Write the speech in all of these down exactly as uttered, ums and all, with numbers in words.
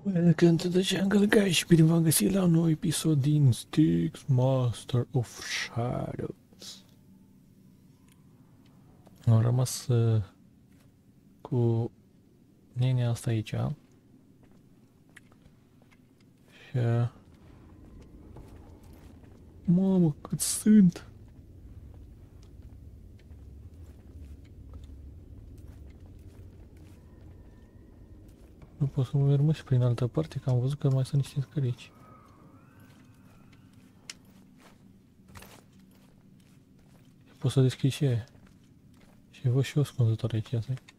Welcome to the jungle, guys, și bine v-am găsit la un nou episod din Styx Master of Shadows. Am rămas uh, cu nenea asta aici. Și... Uh, mamă, cât sunt! Nu pot să mă merg mă și prin altă parte, că am văzut că mai sunt niște scări aici. Pot să deschid și aia. Și văd și eu ascunzător aici, ia să-i.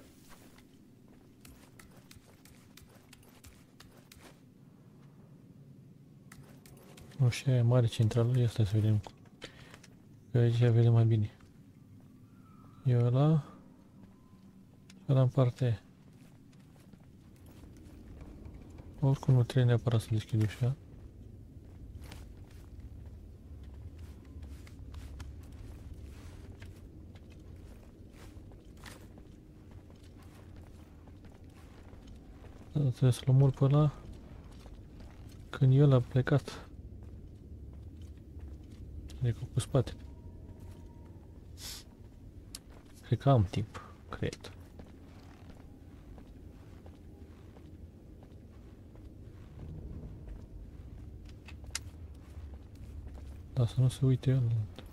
Nu, și aia e mare centrală, ia stai să vedem. Că aici vedem mai bine. E ăla. Ăla în partea aia. Oricum nu trebuie neapărat să deschid ușa. Trebuie să-l omor pe ăla când el a plecat. Adică cu spate. Cred că am timp, cred. Dar să nu se uite el.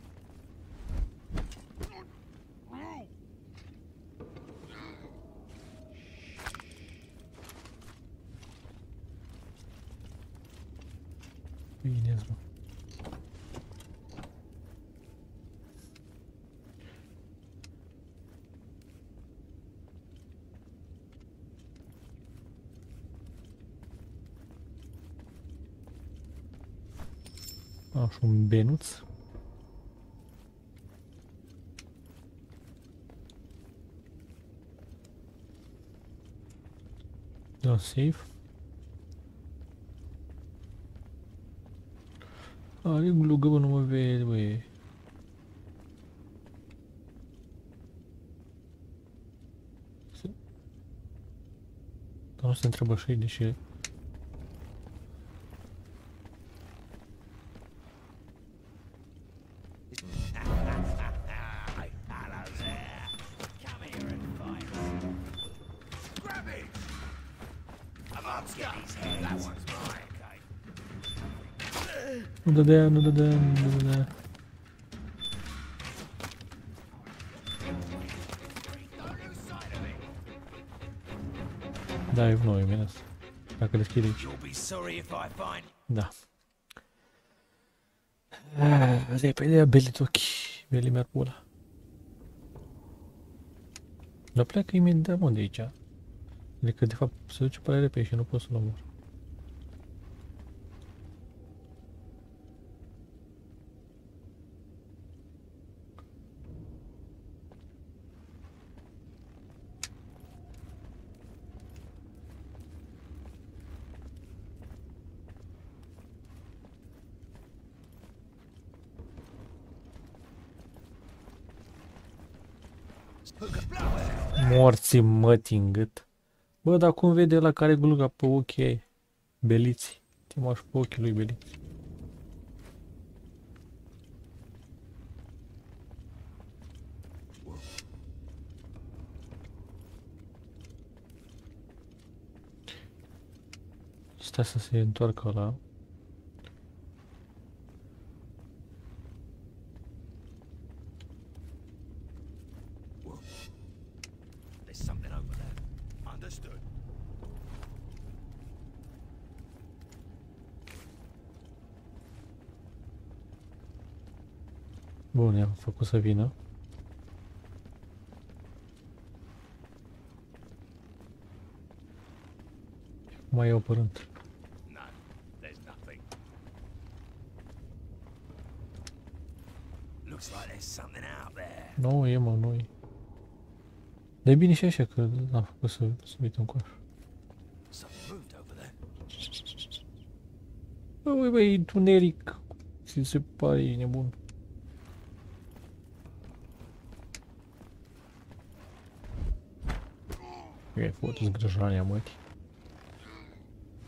Bine, mă. Așa un benuț. Da, save. Are glugă, bă, nu mă vede, băi. Dar nu se întreabă și deși... Nu dădea, nu dădea, nu dădea. Da, e nou, e bine asta. Dacă deschid aici. Da. Repede, belit ochi. Beli merg pula. Dar pleacă imediat, mă, de aici. Adică, de fapt, se duce prea repede și nu pot să-l omor. Morții mătii în gât. Bă, dar cum vede la care gluga pe ochii ei? Beliții. Te mă și pe ochii lui Beliți. Stai să se întoarcă ăla. Bun, i-am făcut să vină. Mai iau părânt. Nu, e mă, nu e. Dar e bine și așa că n-am făcut să, să uite un coș. Băi, băi, e întuneric. Ți se pare, e nebun. E, fotă zgrăjania, mătii.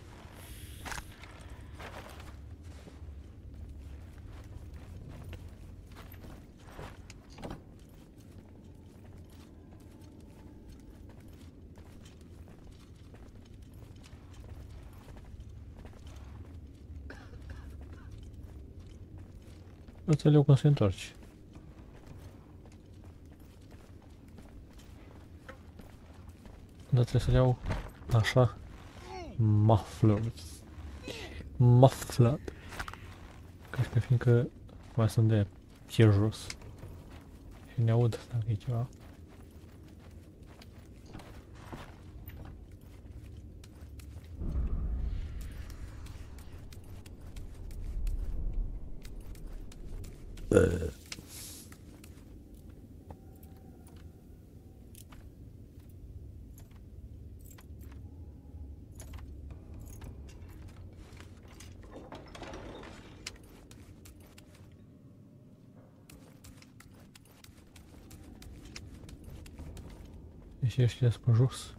Asta le-au când se întoarce. Dar trebuie să le iau așa. Muffled. Muffled. Ca și că fiindcă mai sunt de pier jos. Și ne aud dacă e ceva. Deci ăștia sunt pe jos.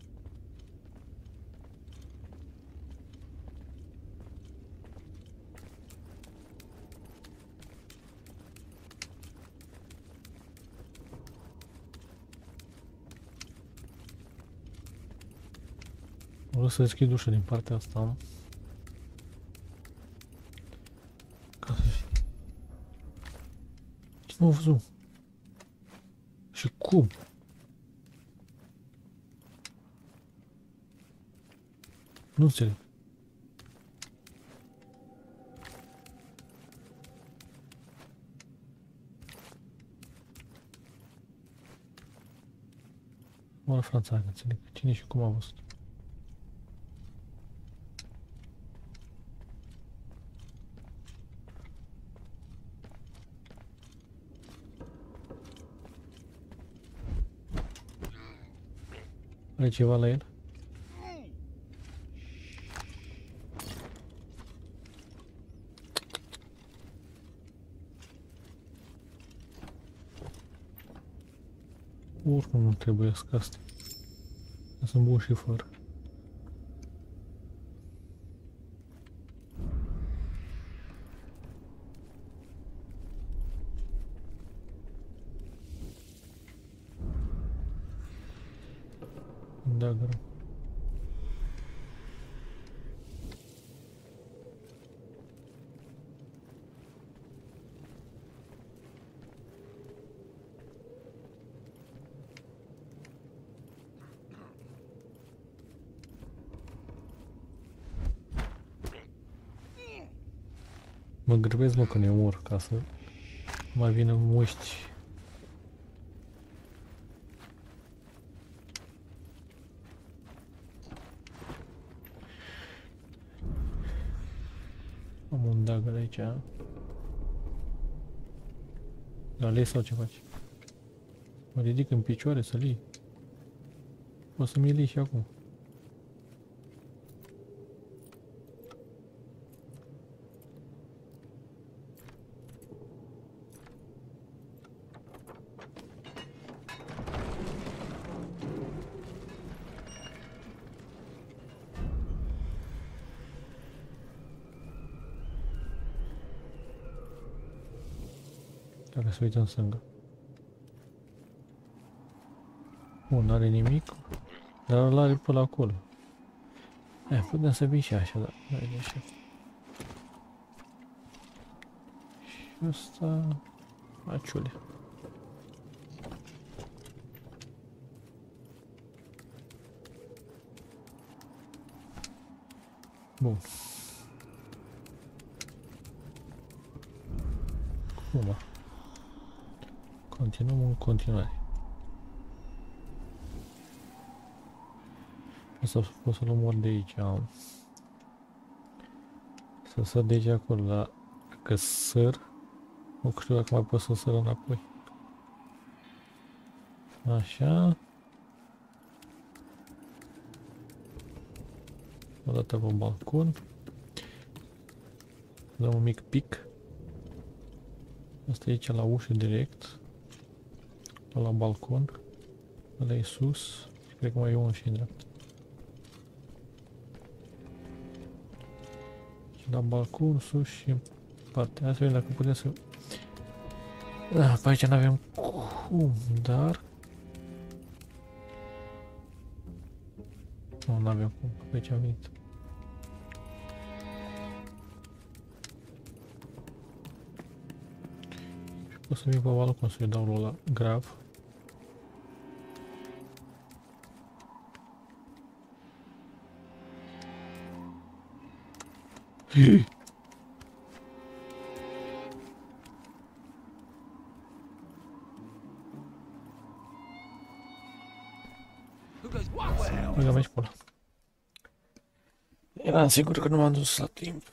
Vreau să deschid ușa din partea asta. Ca să știi. Ce m-am văzut? Și cum? Nu înțeleg. Mă la Franța, că înțeleg. Cine și cum a văzut? Are ceva la el? Oricum nu trebuie să astea. Sunt bun și fără. Da, greu. Mă grăbesc, mă, că ne mor, ca să mai vină muști. Am un dagger aici. La lei sau ce faci? Mă ridic în picioare să lii. O să mi lii și acum. Dacă se uită în stânga. Bun, n-are nimic. Dar ăla are până acolo. Eh, putem să vii și așa, dar nu e așa. Și ăsta... Aciule. Bun. Cum? Continuăm în continuare. O să pot să-l omor de aici. Am. Să săr de aici acolo, dar dacă săr, nu știu dacă mai pot să săr înapoi. Așa. O dată pe balcon. Dăm un mic pic. Asta e aici la ușă direct. La balcon. Ăla e sus. Cred că mai e unul și în dreapta. Și la balcon, sus și în partea. Hai să vedem dacă putem să... Da, pe aici n-avem cum, dar... Nu, n-avem cum, pe aici am venit. Pot să vin pe balcon să-i dau lui ăla grav. Băgăm aici pe ăla. Eram sigur că nu m-am dus la timp.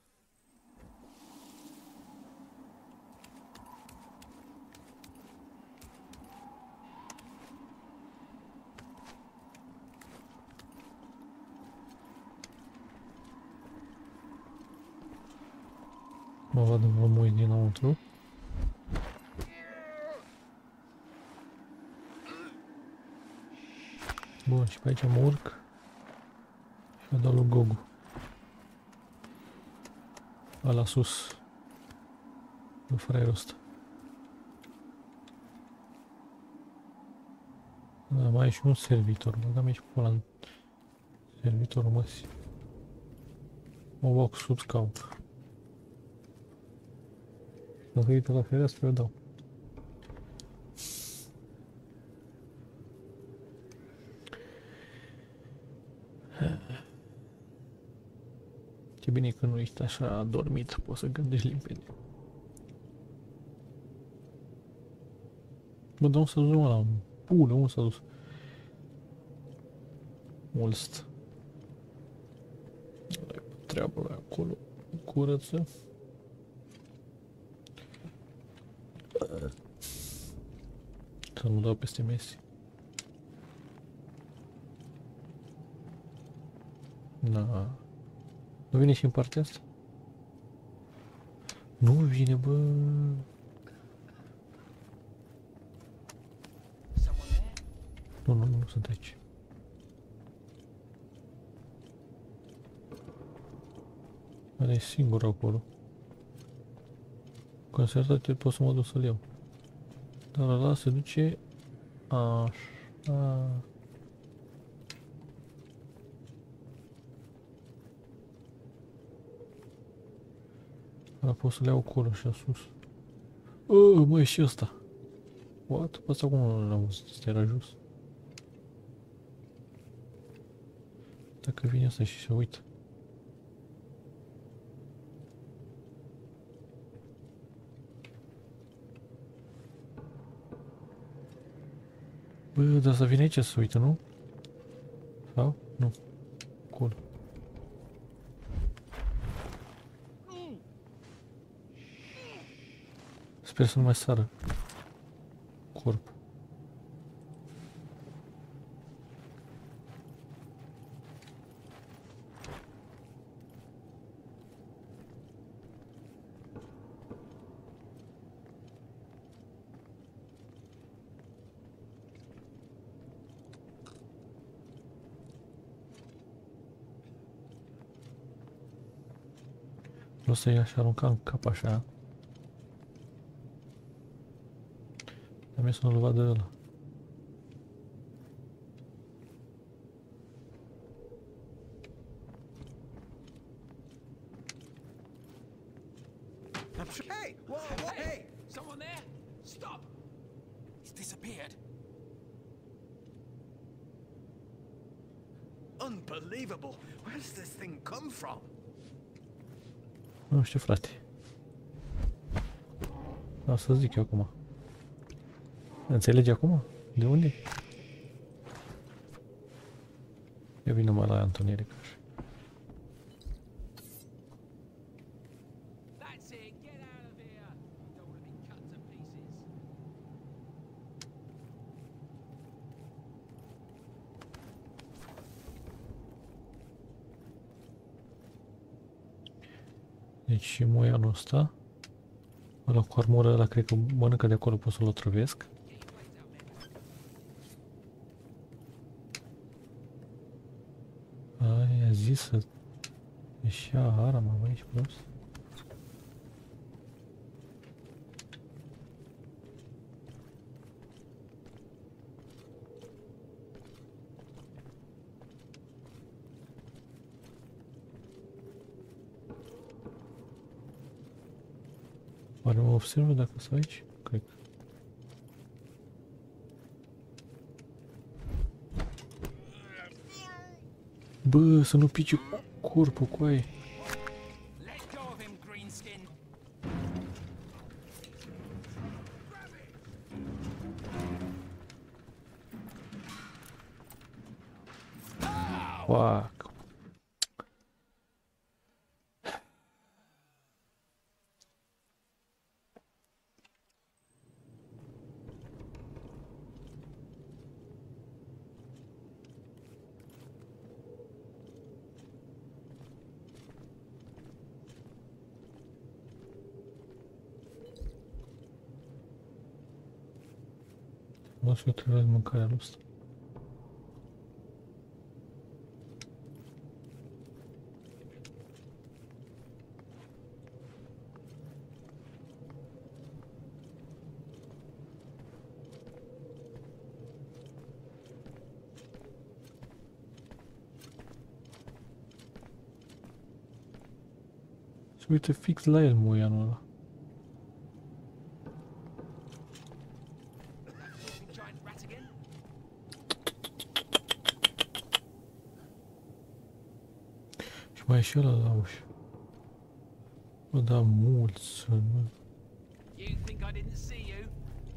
Mă văd în mă uit dinăuntru. Bun, și pe aici mă urc. Și dau lui Gogu. Ala sus. Nu fraierul ăsta. Da, mai e și un servitor. Băgam aici pe ăla în servitorul măsii. Mă bag sub scaun. Dacă uite la fereastră, eu dau. Ce bine că nu ești așa adormit, poți să gândești limpede. Bă, dar unde s-a dus ăla? Pule, unde s-a dus? Mulst. Ăla-i treaba lui acolo. Curăță. Să nu dau peste Messi. Da. Nu vine și în partea asta? Nu vine, bă. Nu, nu, nu sunt aici. Ăla e singur acolo. Concertat, pot să mă duc să-l iau. Dar ăla se duce așa. Ăla pot să-l iau acolo și sus. Oh, mă, e și ăsta. What? Pe ăsta cum nu l-am văzut? Ăsta era jos. Dacă vine ăsta și se uită. Bă, dar să vine aici să uită, nu? Sau? Nu. Cool. Sper să nu mai sară corpul. Nu să-i așa arunca în cap așa. Dar mie să nu-l vadă ăla. Hey! Whoa, whoa, hey! Someone there? Stop! He's disappeared. Unbelievable! Where does this thing come from? Nu știu, frate. O să zic eu acum. Înțelegi acum? De unde? Eu vin numai la Antoneric. Deci și moianul ăsta. Ăla cu armură, ăla cred că mănâncă de acolo, pot să-l otrăvesc. Aia zis să ieși arma, bă, ești prost. Oare mă observă dacă sunt aici? Că cred. Bă, să nu pici corpul cu aia. Let go of him, Greenskin. Fuck. Nu știu, trebuie mâncarea lui ăsta. Și uite fix la el moianul ăla. Giant rat again? Și mai e și ăla la ușă. Bă, da, mulți sunt, bă. You think I didn't see you?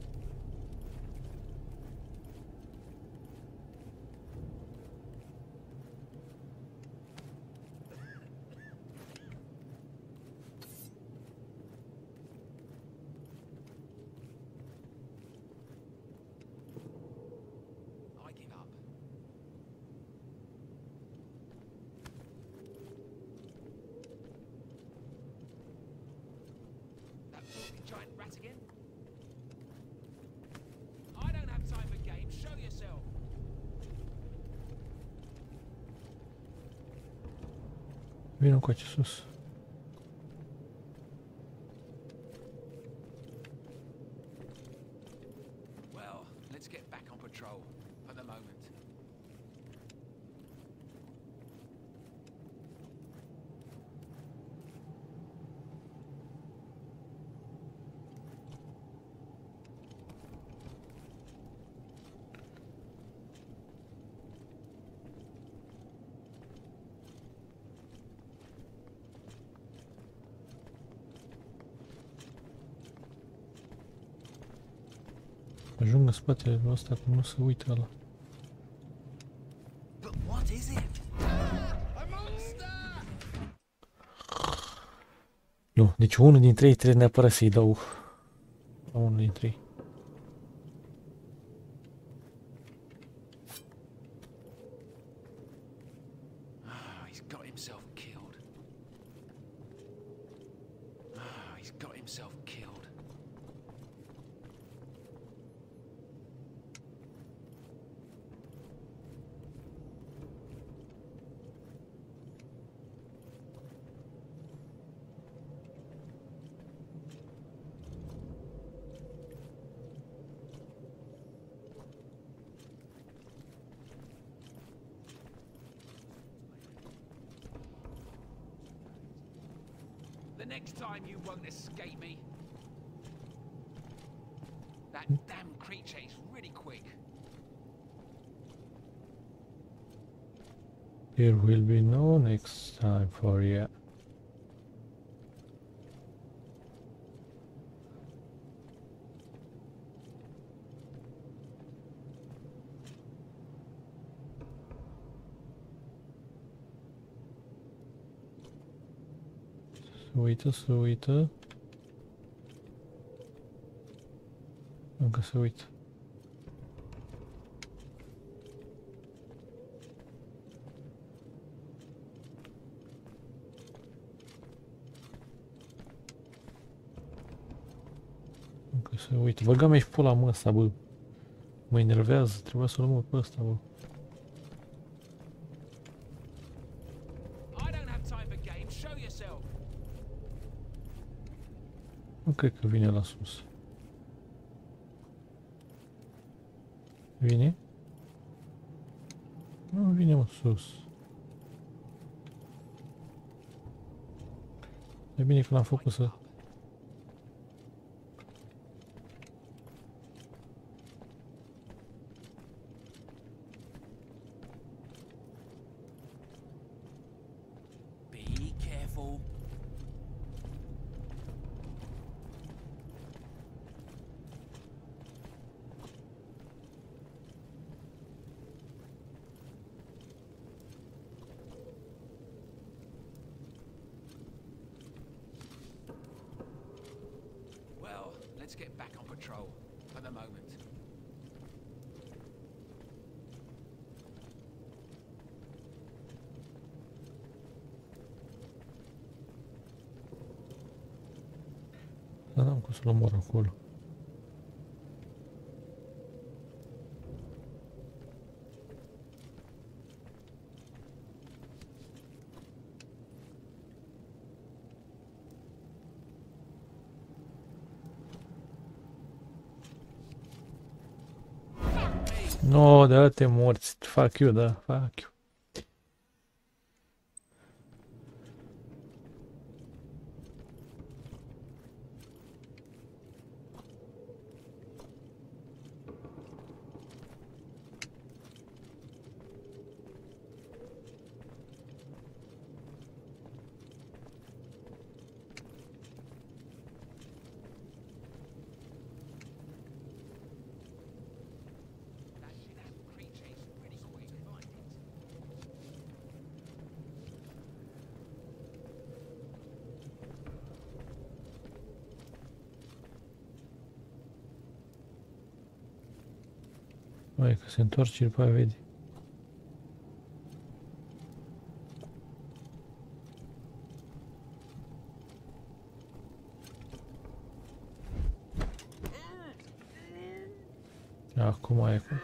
I give up. That filthy giant rat again? I don't have time for games. Show yourself. Vino încoace sus. Well, let's get back on patrol for the moment. Ajung în spatele lui ăsta, că nu se uită ăla. But what is it? A monster! Nu, deci unul dintre ei trebuie neapărat să-i dau la unul dintre ei. Ah, he's got himself killed. Ah, he's got himself killed. The next time you won't escape me. That damn creature is really quick. There will be no next time for you. Se uită, se uită. Încă se uită. Încă se uită. Băga-mi și pula mă ăsta, bă. Mă enervează, trebuia să-l omor pe ăsta, bă. I don't have time for games. Show yourself. Nu cred că vine la sus. Vine? Nu vine, mă, sus. E bine că l-am făcut să... Let's get back on patrol for the moment. Dar n-am cum să-l omor acolo. No, da te morți. Fuck you, da, fuck you. Mai că se întoarce și după aia vede. Acum e cu...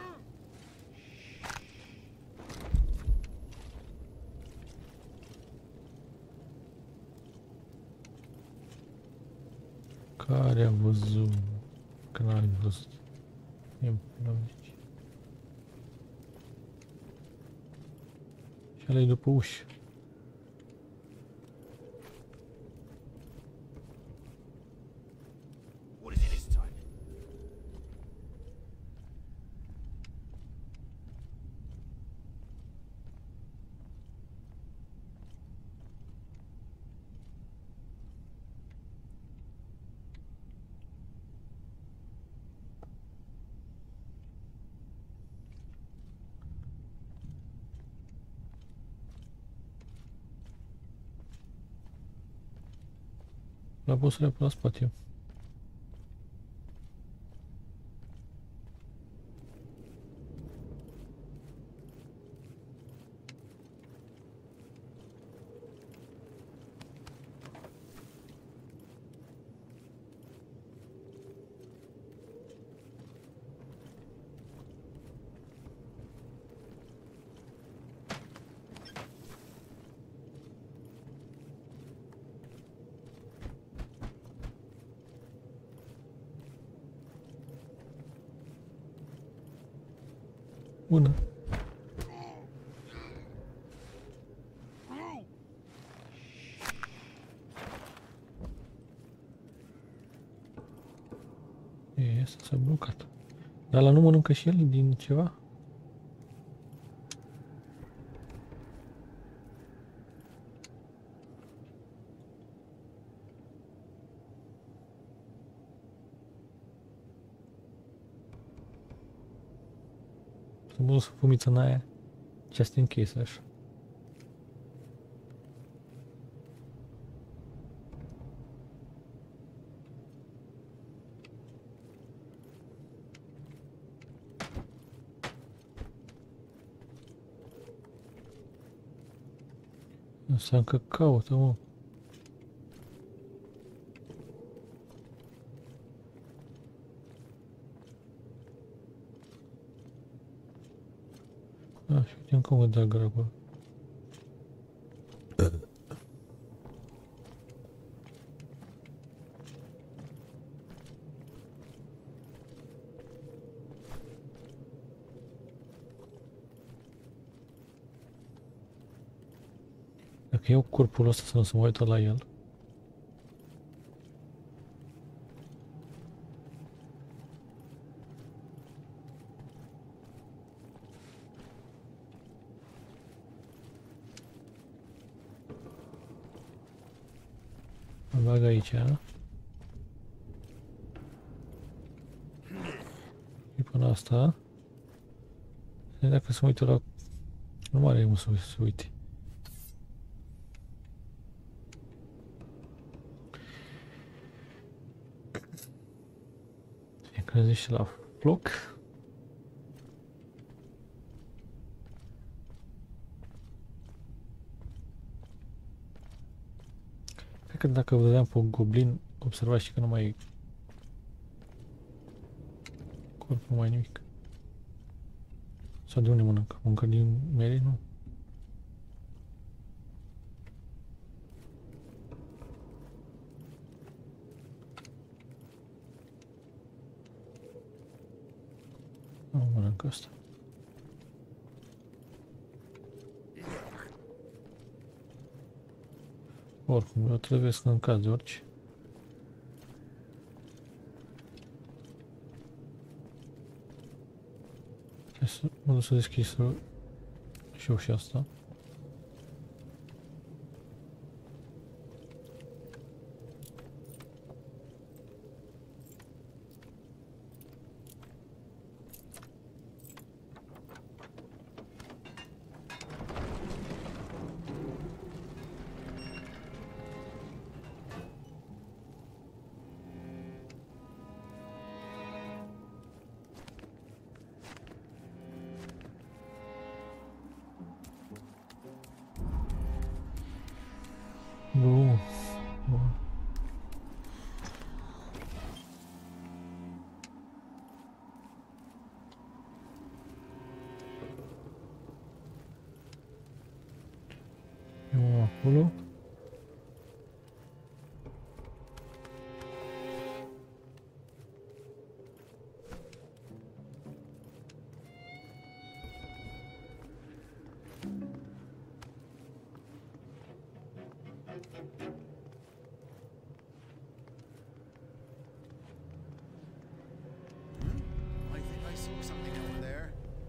Care a văzut? Că n-ai văzut. E aici. Și ăla e după ușă. What is it this time? La pot să le pun la spate eu. Bună. E, asta s-a blocat. Dar la nu mănâncă și el din ceva? Să mă duc să fumiță în aia. Just in case, așa. Asta încă caută, mă. Ah, și uite încă o dagără acolo. Dacă iau corpul ăsta să nu se mai uită la el. Mă bag aici, a? Și până asta. Dacă se uită la... Nu mai are cum să se uite. încălzește la foc. Cred că dacă vă dădeam pe un goblin, observați și că nu mai e corpul, nu mai e nimic. Sau de unde mănâncă? Mănâncă din mere? Nu. Nu mănâncă asta. Oricum, eu trebuie să în caz de orice. Hai să mă duc să deschid să și eu și asta. Bun. Bun. Eu acolo. I think I saw something over there.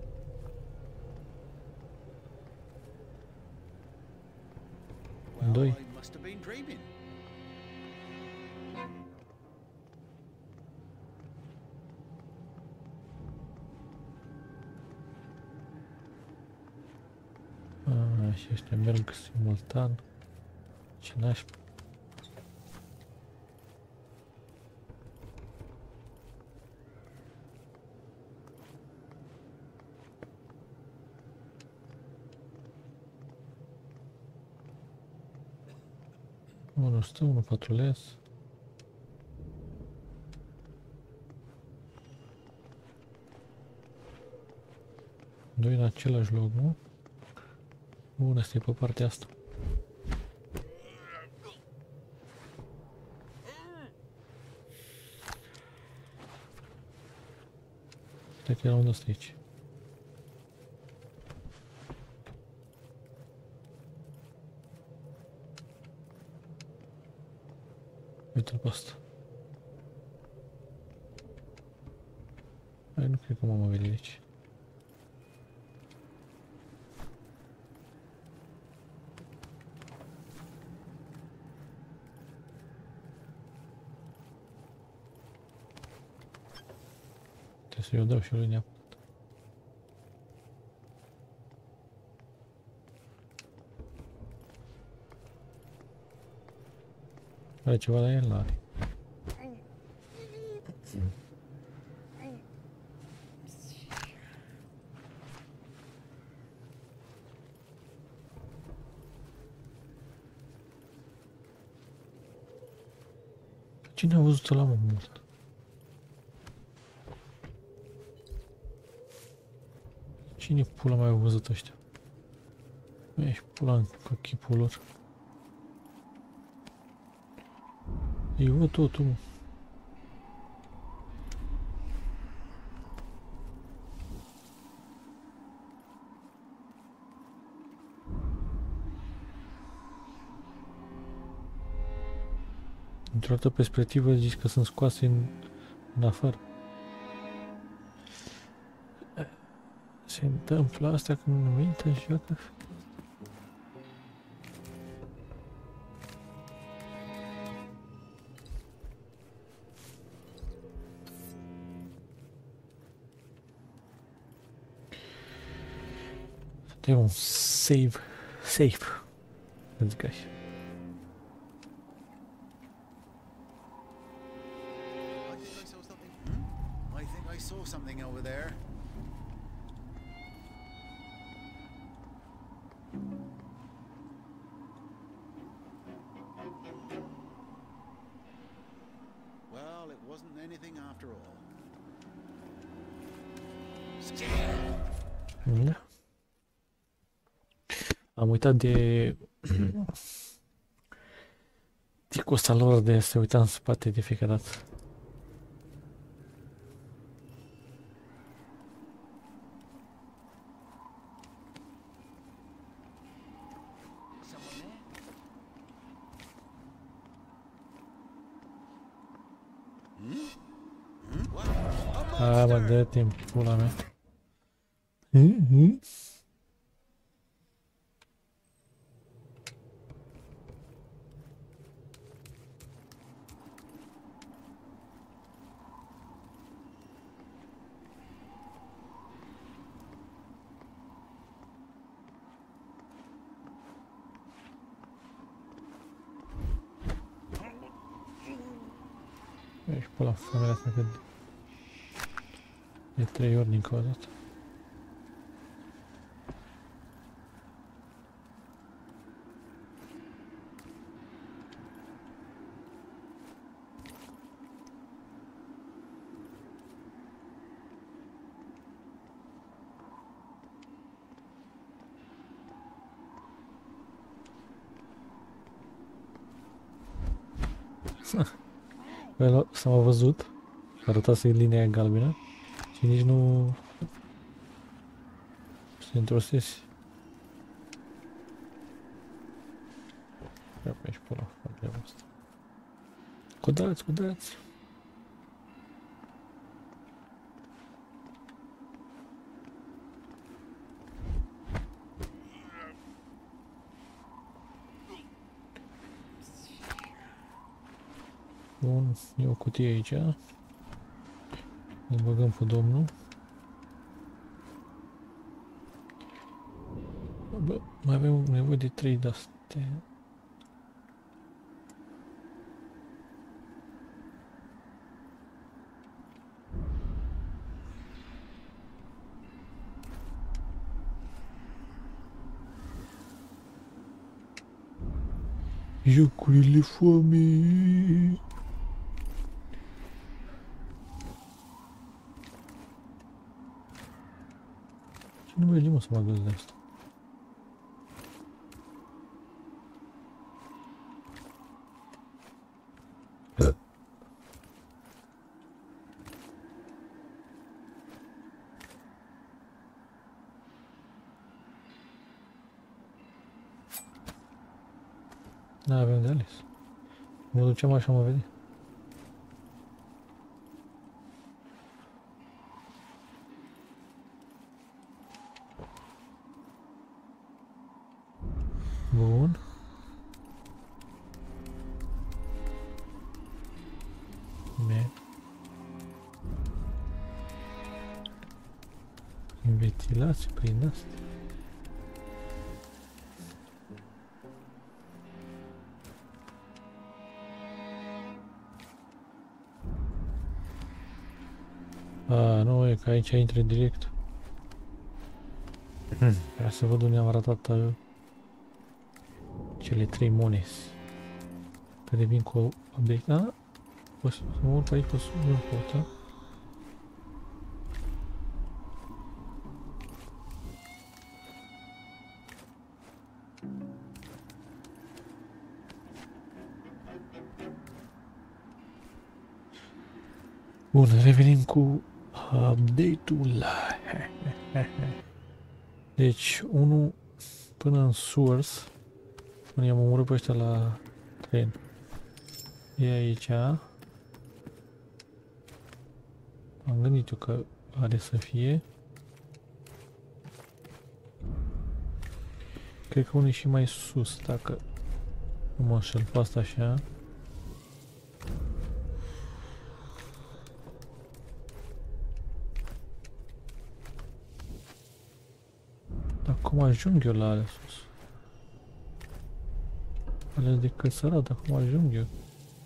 Well, Doi. I must have been dreaming. A, și ăștia merg simultan. Ce nașpa. Unul stă, unul patrulez. Doi în același loc, nu? Bun, asta e pe partea asta. Cred că era unde ăsta aici. Uite-l pe asta. Hai, nu cred că m-am avut de aici. Trebuie să-i o dau și lui neapărat. Are ceva la el? Are. Cine a văzut ăla, mă, mort? Cine pula mai a văzut ăștia? Ești pula în chipul lor. Îi văd totul, mă. Într-o altă perspectivă zici că sunt scoase în, în afară. Se întâmplă asta când nu intră și joacă. Tem um save. Save. Let's go. I think I saw something. Hmm? I anything after all. Da. Am uitat de ticul ăsta lor de să se uita în spate de fiecare dată. Someone there? What? A A, mă, monster! dă timp, pula mea. Mhm. Ești pula familia asta cât de trei ori din o dată. Well, s-a văzut, arăta să-i linia galbenă și nici nu se întrosese. Ia pe aici pula, problema asta. Codați, codați! Bun, e o cutie aici. Îl băgăm pe domnul. Bă, mai avem nevoie de trei de-astea. Jocurile foamei. Ce nu merge, mă, să mă gândesc de asta? Da, avem de ales. Mă duceam așa, mă vede. Bun. Bine. Prin ventilație, prin asta. A, nu, e că aici intre direct. Vreau să văd unde am ratat uh, cele trei mones. Care vin cu obiect. A, o să mă urc aici pe sus, nu pot, a? Bun, revenim cu update-ul. Deci, unul până în source, până i-am omorât pe ăștia la tren. E aici. Am gândit eu că are să fie. Cred că unul e și mai sus, dacă nu mă înșel pe asta așa. Dar cum ajung eu la alea sus? Alea de căsărat, dar cum ajung eu?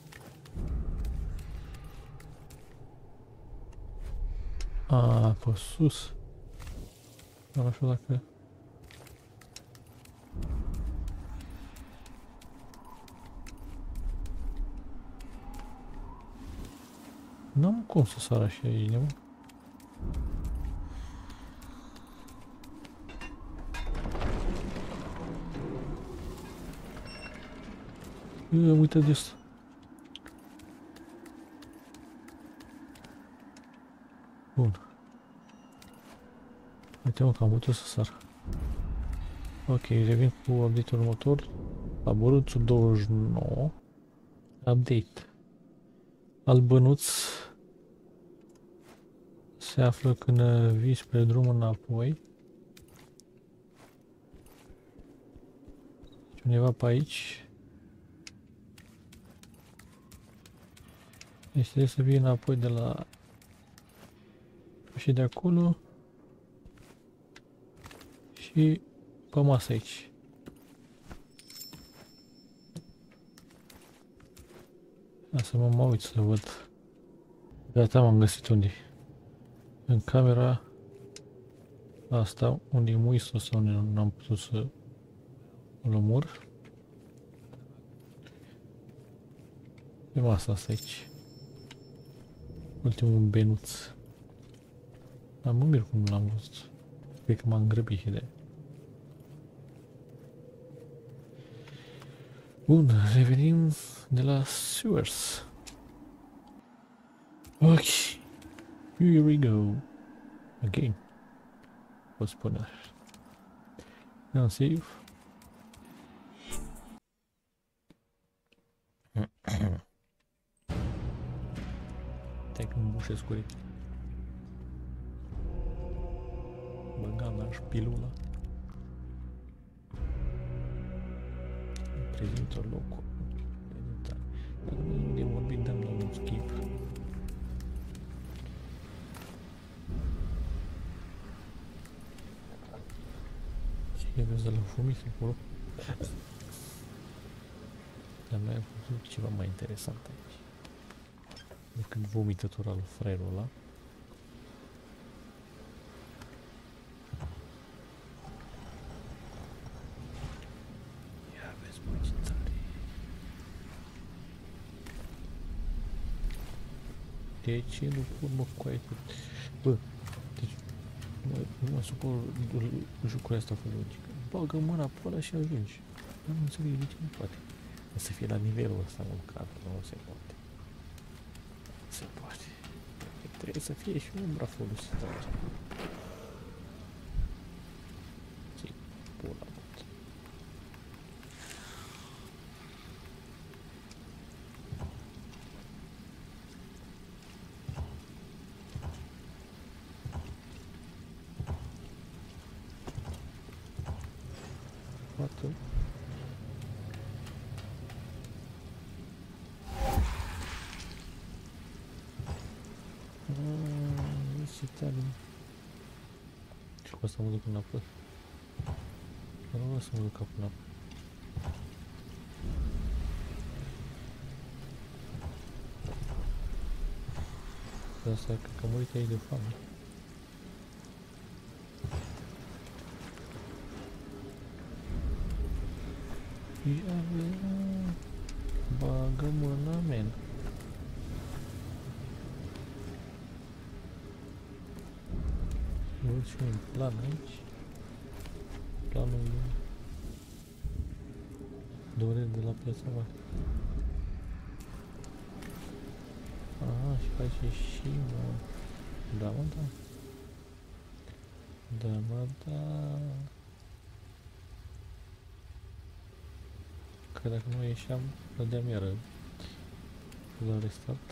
A, pe sus. Dar nu știu dacă... N-am cum să sar așa aici, mă. Ia, uite de asta. Bun. Uite mă că am putut să sar. Ok, revin cu update-ul următor. Laboruțul douăzeci și nouă. Update. Albănuț se află când vii spre drum înapoi. Undeva pe aici. Deci trebuie să vii înapoi de la... și de acolo. Și pe masă aici. Ia să mă, mă uit să văd. Gata, m-am găsit unde. În camera asta, unde e muisul sau unde nu am putut să îl omor. Pe masa asta aici. Ultimul benuț. Dar mă mir cum l-am văzut. Cred că m-am grăbit de. Bun, revenim de la sewers. Ok. Here we go. Again. Pot spune așa. Am save. Stai că îmi bușesc curit. Băga mea și pilula. Prezintă locul. Prezentare. Dacă nu de vorbit, dăm la un skip. Ce vezi de la fumiță acolo? Dar noi am făcut ceva mai interesant aici. Decât vomitătura lui fraierul ăla. Ia vezi, bă, ce tare. De ce nu pun, mă, cu aia? Bă, deci, nu, nu mă supăr jucurile astea fără logică. Bagă mâna pe ăla și ajungi. Nu înțeleg de ce nu poate. O să fie la nivelul ăsta măcar, nu se poate. Se poate. Trebuie să fie și umbra folosită aici. Ce pula mult. Poate. Ce tare. Și cu asta mă duc înapoi. Dar nu vreau să mă duc acum înapoi. De asta cred că am murit aici de foame. Ia vezi, bagă mâna, men. Văd și un plan aici. Planul doresc de la piața mare. Aha, și face și mă. Da, mă, da. Da, mă, da. Că dacă nu ieșeam, dădeam iară la restart.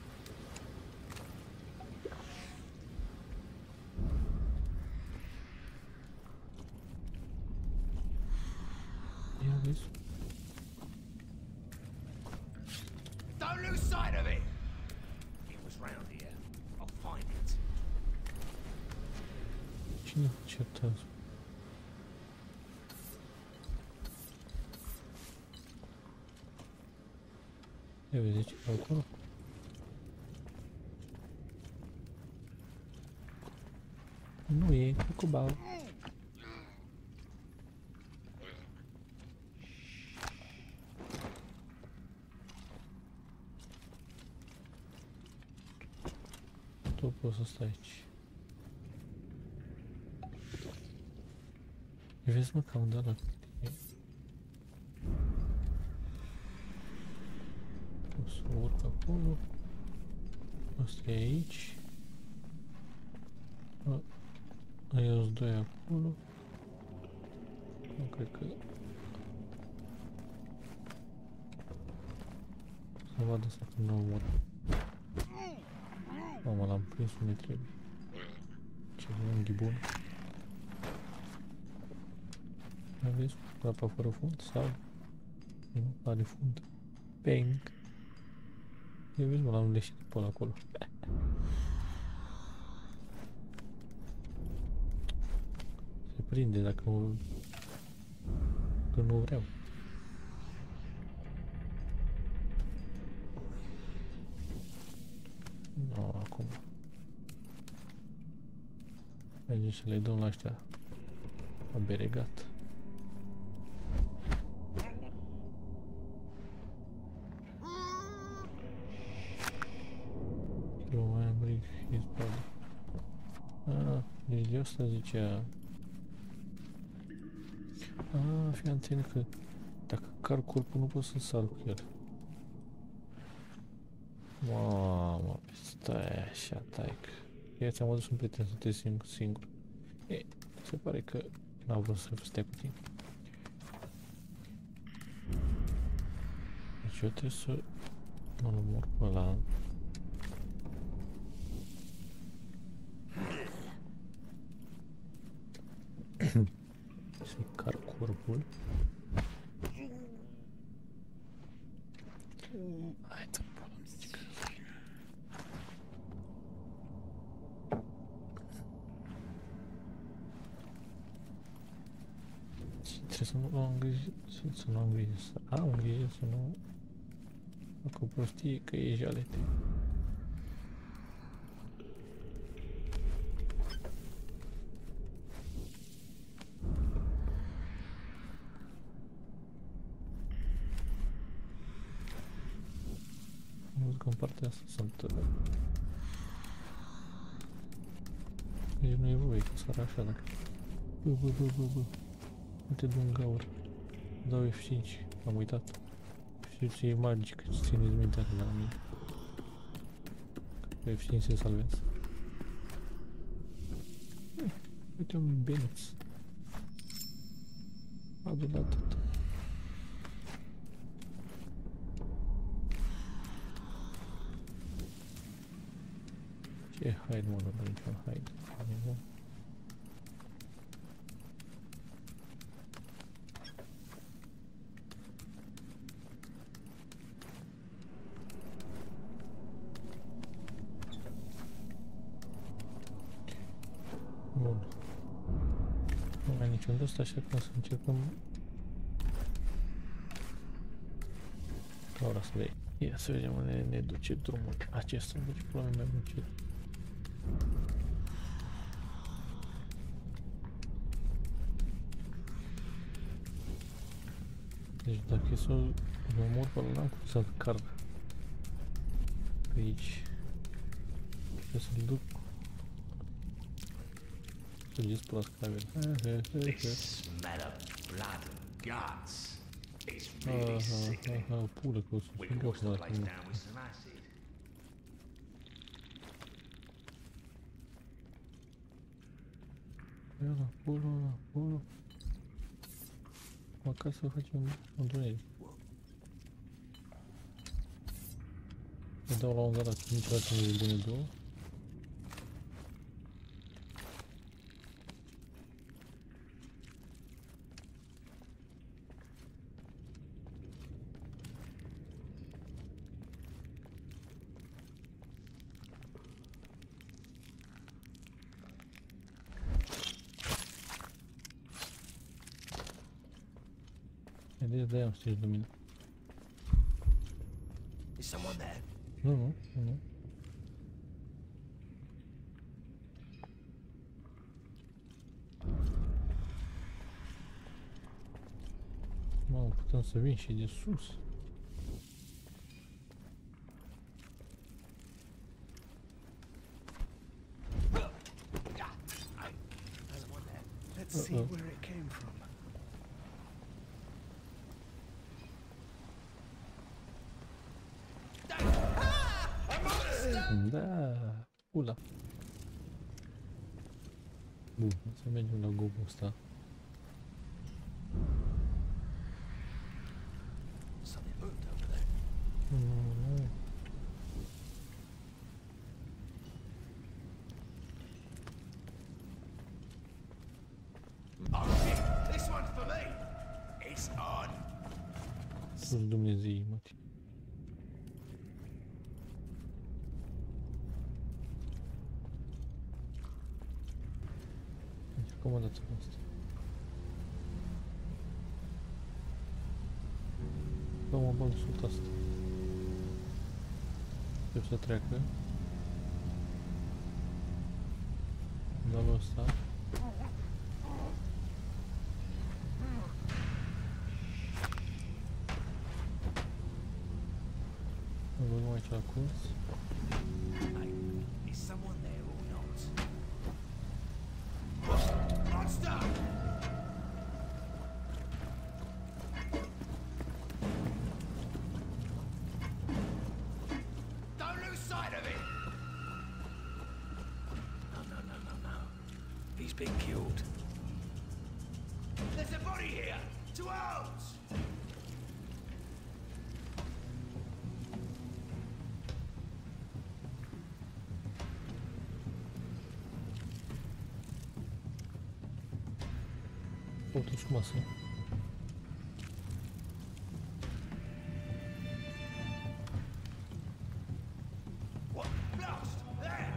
Ia vezi? Don't lose sight of it! It was round here. I'll find it. Cine certează? Ia vezi ce e acolo? Nu e cucubau. Tu poți să stai aici. Vezi mă cam de ăla. O să urc acolo. Asta e aici. Aia sunt doi acolo. Nu cred că... Să vadă să că nu mor. Mamă, l-am prins unde trebuie. Ce unghi bun. Mai vezi? Apa fără fund? Sau? Nu, are fund. Bang! Eu vezi, mă, l-am leșit pe ăla acolo. Se prinde dacă nu... Când nu vreau. No, acum. Mergem să le dăm la ăștia. La beregat. Eu mai am rig his body. Ah, deci de asta zicea... Ah, fii atent că dacă car corpul nu pot să sar cu el. Mamă, stai așa, taic. Ia ți-am adus un prieten să te singur, singur. E, se pare că n-au vrut să stea cu tine. Deci eu trebuie să mă omor pe ăla. Să-i car corpul. Hai, ți-am zic. Trebuie să nu am grijă, să nu am grijă, să am grijă, să nu fac o prostie, că e jalete. Nu zic că în partea asta sunt... Deci nu e voie că sar așa dacă... Bă, bă, bă, bă, bă. Nu te du în gaură. Dau F cinci, am uitat. F cinci e magic, țineți minte asta de la mine. Că F cinci se salvează. Uite un Benz. Adunat tot. Ce haide, mă, nu niciun haide. Bun. Nu mai niciun de ăsta, așa că o să încercăm ca ora să vei. Ia să vedem unde ne duce drumul acesta, deci probabil mai încet. Deci dacă e să mă mor pe ăla, cum să-l carg pe aici. Trebuie să-l duc. Să-l pe la sclavel. This smell of blood and guts is really sickening. Aha, pulă că o să We fiu can wash the dacă place nu. down with some acid. Ăla, acolo, ăla, acolo. Măcar să facem întuneric. Îi dau la un dat, niciodată nu e bine două. Vedeți, de-aia am stil de mine. Is someone there? Nu, nu, nu. Mamă, putem să vin și de sus. see Uh-oh. where it came from. Da. Ula. Bun, să mergem la gobul ăsta. Something moved over there. Mm. Oh shit! This one's for me! It's on! Sus Dumnezei, mă. Cum o dați asta? Bă, mă bag sub asta. Trebuie să treacă. Dalul ăsta. Îl băgăm aici la curs. Hey, is someone there or not? Monster! Don't lose sight of it! No, no, no, no, no. He's been killed. There's a body here! Two arms! Totuși masă. What? Blast! There!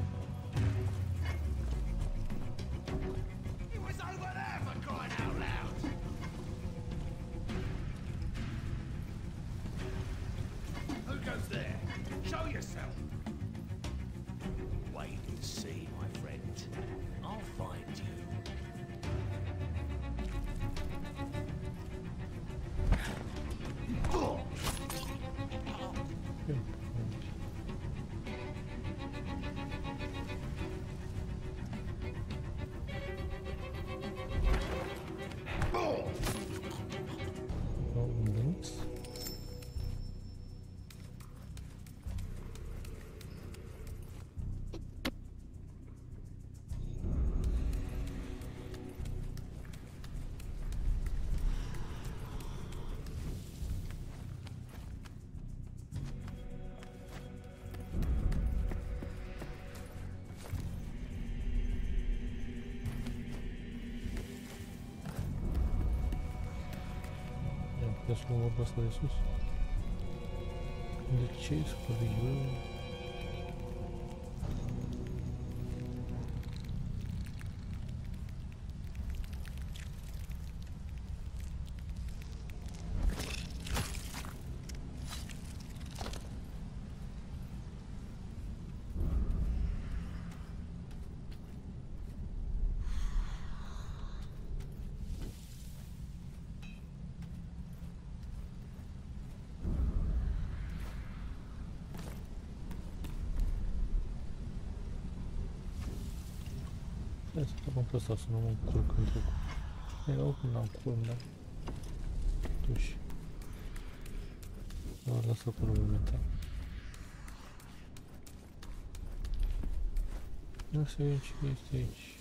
It was over there for crying out loud! Who goes there? Show yourself! Wait and see, my friend. I'll find you. Links. Ia să luăm pe ăsta de sus. De ce e superior? Hai să facem pe ăsta să nu mă încurc între cu... E, oricum n-am culm, dar... Totuși... Doar lasă pe momentan. Ia să vedem ce este aici.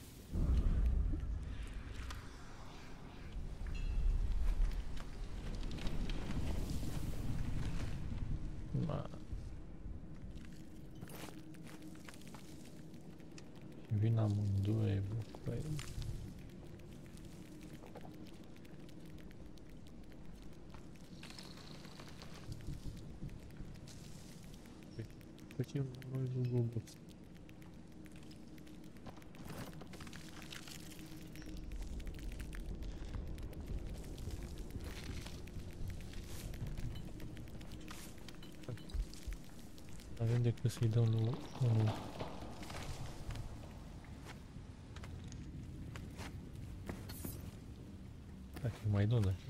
Ma... Vin amândoi, bă, cu aia. Facem noi un robot. Avem decât să-i dăm unul. Dacă mai dă dacă.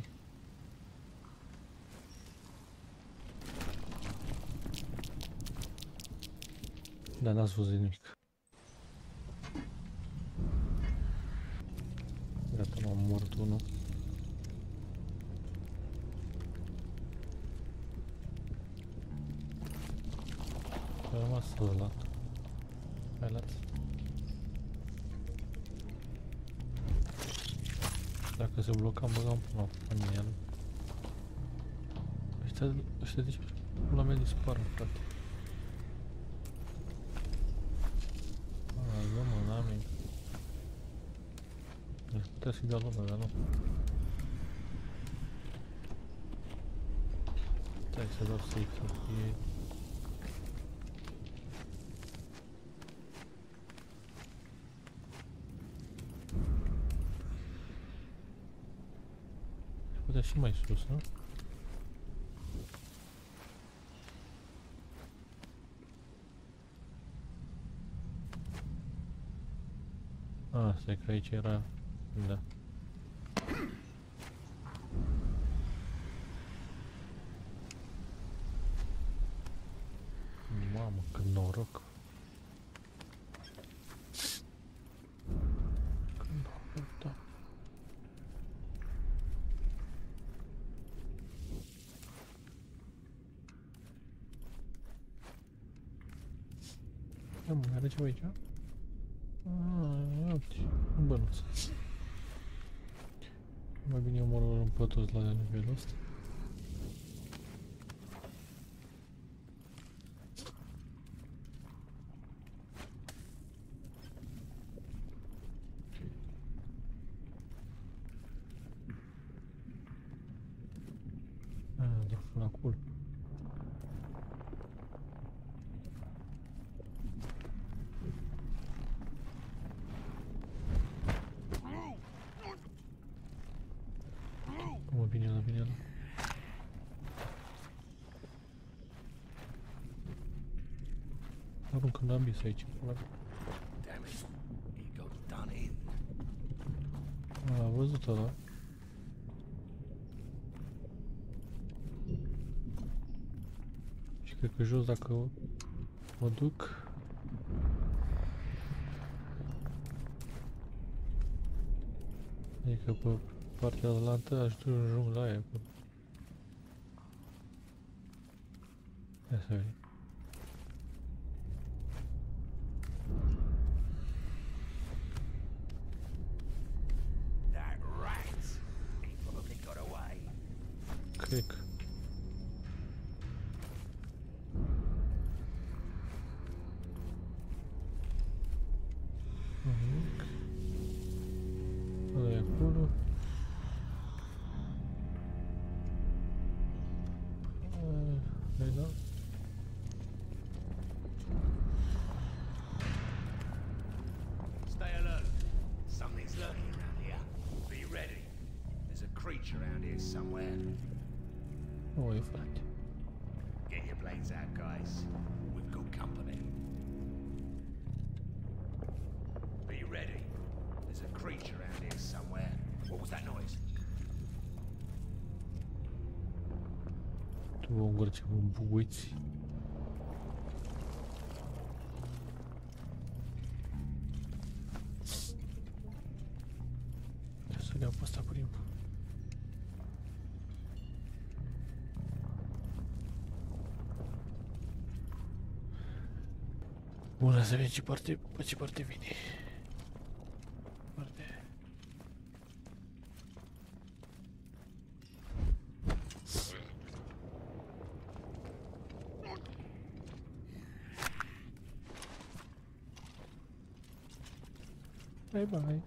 Dar n-ați văzut nimic. A rămas ăla. Hai, las. Dacă se bloca, băgam până în el. Ăștia, ăștia de ce pula mea dispară, frate? Ah, da, mă, n-am nimic. Aș putea să-i dea lumea, dar nu. Stai să dau safe să fie... Putea și mai sus, nu? Ah, stai că aici era... Da. Mamă, cât noroc! Cât noroc, da. Ia mă, are ceva aici? Aaaa, uite, un bănuț. Mai bine eu mă luăm pe toți la nivelul ăsta. Aaa, doar până acolo. Mă, bine ăla, bine ăla. Aruncă în ambis aici. Damn it. He got done in. A, văzut ăla. Și cred că jos dacă mă duc... Adică pe partea adelantă aș ajung la aia acolo. Ia să vedem. That rat. He probably got away. Cred că. Nimic. Ăla e acolo. Hai da. Stay alert. Something's lurking around here. Be ready. There's a creature around here somewhere. Oi, frate. Get your blades out, guys. We've got company. Be ready. There's a creature around here somewhere. What was that noise? Tu vă îngurce, vă îmbuiți. Trebuie să le iau pe ăsta primul. Bună, să vedem ce parte, pe ce parte vine. Parte. Bye bye.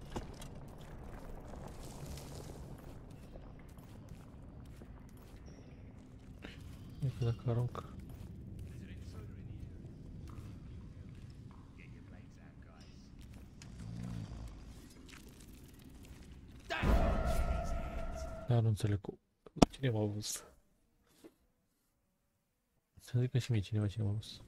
E că dacă arunc. Dar nu înțeleg cum. Cine m-a văzut? Să zică și mie cineva cine m-a văzut.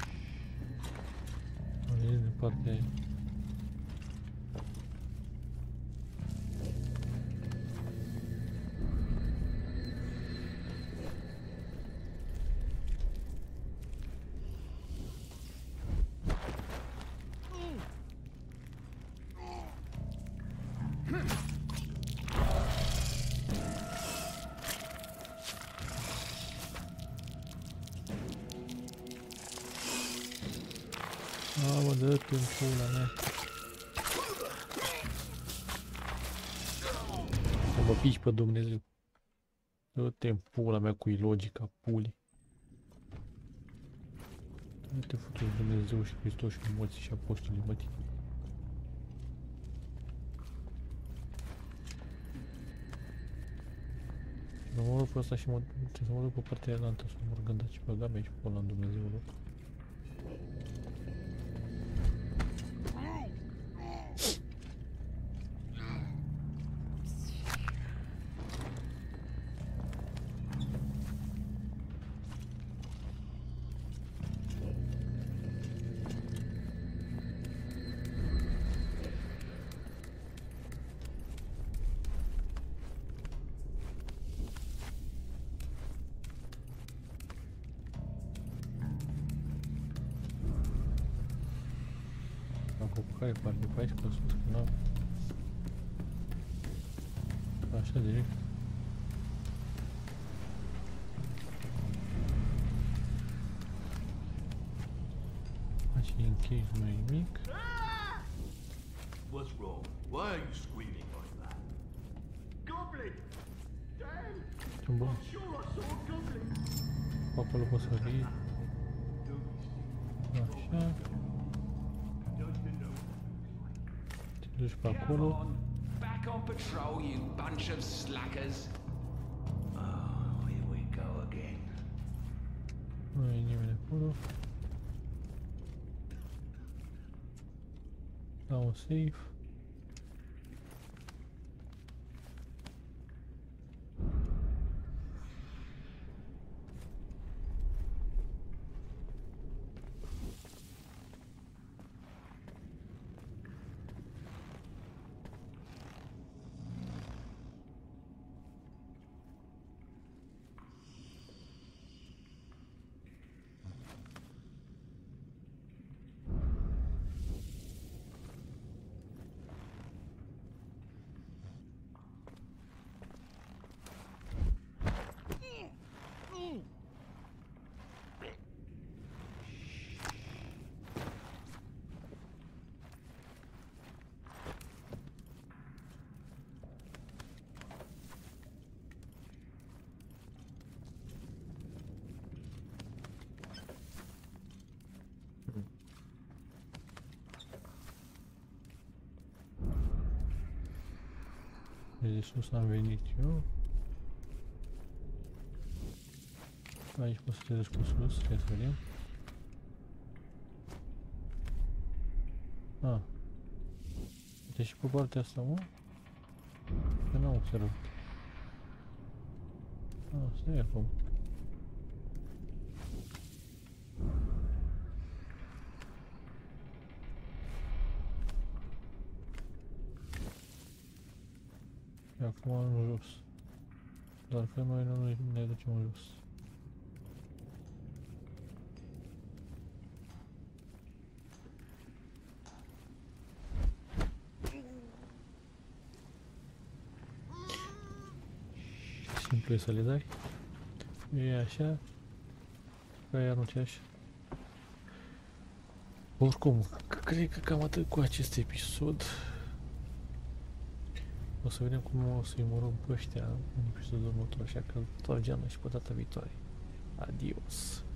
Partea aia. Mamă, dă-te în pula mea. Să mă piși pe Dumnezeu. Dă-te în pula mea cu ilogica pulii. Dă-te futu Dumnezeu și Hristos și mulți și apostolii mătii. Să mă duc pe ăsta și mă, să mă duc pe partea elantă, să mă gândați și băga mea și pe ăla în Dumnezeu lor. Care parte? Pe aici, pe sus, că n-am... Așa, direct. Aici închei, nu e nimic. What's wrong? Why are you screaming like that? Goblin! Damn! Bun. I'm sure I saw a goblin. Acolo poți să vii. Așa. Te duci pe acolo. Back on patrol, you bunch of slackers. Oh, here we go again. Nu e nimeni acolo. Da un safe. De sus am venit eu. Aici poți să te duci cu sus, hai să vedem. Ah. Uite și pe partea asta, mă. Că n-am observat. Ah, stai acum. Și acum în jos. Doar că noi nu ne ducem în jos. Simplu e să le dai. E așa. Ca îi arunci așa. Oricum, cred că cam atât cu acest episod. O să vedem cum o să-i omorâm pe ăștia în episodul următor, așa că tragem și pe data viitoare. Adios!